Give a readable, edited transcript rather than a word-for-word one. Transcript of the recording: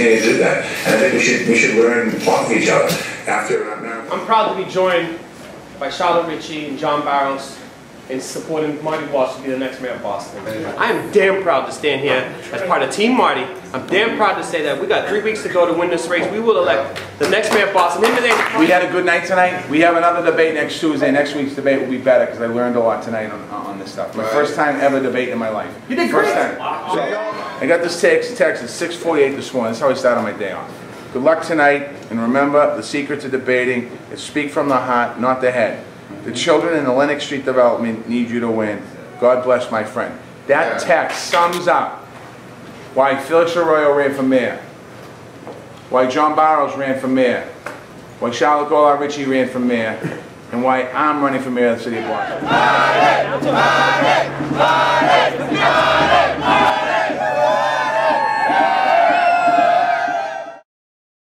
to do that. And I think we should learn off each other after our marathon. I'm proud to be joined by Charlotte Ritchie and John Barrows in supporting Marty Walsh to be the next mayor of Boston. I am damn proud to stand here as part of Team Marty. I'm damn proud to say that we got 3 weeks to go to win this race. We will elect the next mayor of Boston. We had a good night tonight. We have another debate next Tuesday. Next week's debate will be better because I learned a lot tonight on this stuff. My first time ever debating in my life. You did great. First time. So, I got this text at 6:48 this morning. That's how I started my day off. Good luck tonight, and remember, the secret to debating is speak from the heart, not the head. The children in the Lenox Street development need you to win. God bless my friend. That text sums up why Felix Arroyo ran for mayor, why John Barrows ran for mayor, why Charlotte Ritchie ran for mayor, and why I'm running for mayor of the city of Boston.